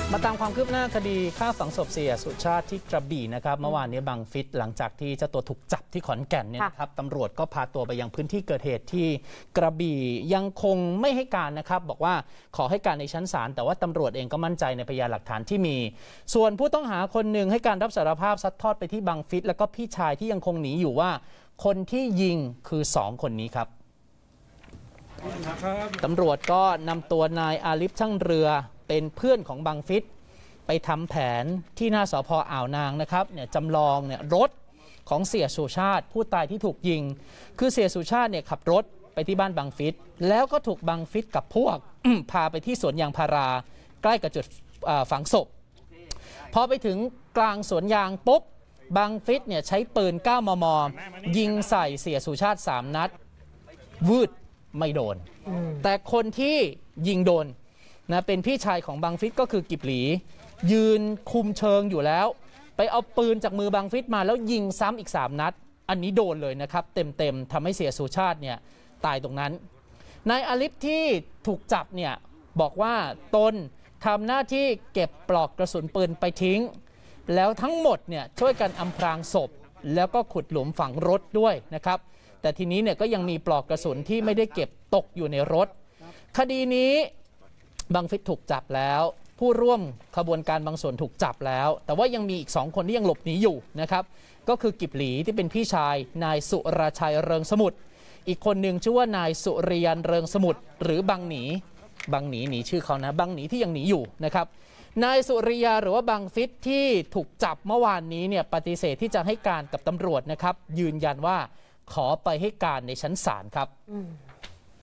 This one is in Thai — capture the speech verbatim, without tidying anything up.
มาตามความคืบหน้าคดีฆ่าฝังศพเสียสุชาติที่กระบี่นะครับเมื่อวานนี้บังฟิศหลังจากที่เจ้าตัวถูกจับที่ขอนแก่นเนี่ยนะครับตำรวจก็พาตัวไปยังพื้นที่เกิดเหตุที่กระบี่ยังคงไม่ให้การนะครับบอกว่าขอให้การในชั้นศาลแต่ว่าตำรวจเองก็มั่นใจในพยานหลักฐานที่มีส่วนผู้ต้องหาคนหนึ่งให้การรับสารภาพซัดทอดไปที่บังฟิศแล้วก็พี่ชายที่ยังคงหนีอยู่ว่าคนที่ยิงคือสองคนนี้ครับตำรวจก็นำตัวนายอาลิฟช่างเรือเป็นเพื่อนของบังฟิศไปทำแผนที่หน้าสภ.อ่าวนางนะครับเนี่ยจำลองเนี่ยรถของเสียสุชาติผู้ตายที่ถูกยิงคือเสียสุชาติเนี่ยขับรถไปที่บ้านบังฟิศแล้วก็ถูกบังฟิศกับพวก พาไปที่สวนยางพาราใกล้กับจุดฝังศพพอไปถึงกลางสวนยางปุ๊บบังฟิศเนี่ยใช้ปืน เก้ามม ยิงใส่เสียสุชาติสามนัดวืดไม่โดนแต่คนที่ยิงโดนนะเป็นพี่ชายของบังฟิศก็คือกิบหลียืนคุมเชิงอยู่แล้วไปเอาปืนจากมือบังฟิศมาแล้วยิงซ้ำอีกสามนัดอันนี้โดนเลยนะครับเต็มๆทำให้เสียสุชาติเนี่ยตายตรงนั้นนายอาลิฟที่ถูกจับเนี่ยบอกว่าตนทำหน้าที่เก็บปลอกกระสุนปืนไปทิ้งแล้วทั้งหมดเนี่ยช่วยกันอำพรางศพแล้วก็ขุดหลุมฝังรถด้วยนะครับแต่ทีนี้เนี่ยก็ยังมีปลอกกระสุนที่ไม่ได้เก็บตกอยู่ในรถคดีนี้บังฟิศถูกจับแล้วผู้ร่วมขบวนการบางส่วนถูกจับแล้วแต่ว่ายังมีอีกสองคนที่ยังหลบหนีอยู่นะครับก็คือกิบหลีที่เป็นพี่ชายนายสุรชัยเริงสมุทรอีกคนหนึ่งชื่อว่านายสุริยันเริงสมุทรหรือบังหนีบังหนีหนีชื่อเขานะบังหนีที่ยังหนีอยู่นะครับนายสุริยาหรือว่าบังฟิศที่ถูกจับเมื่อวานนี้เนี่ยปฏิเสธที่จะให้การกับตำรวจนะครับยืนยันว่าขอไปให้การในชั้นศาลครับ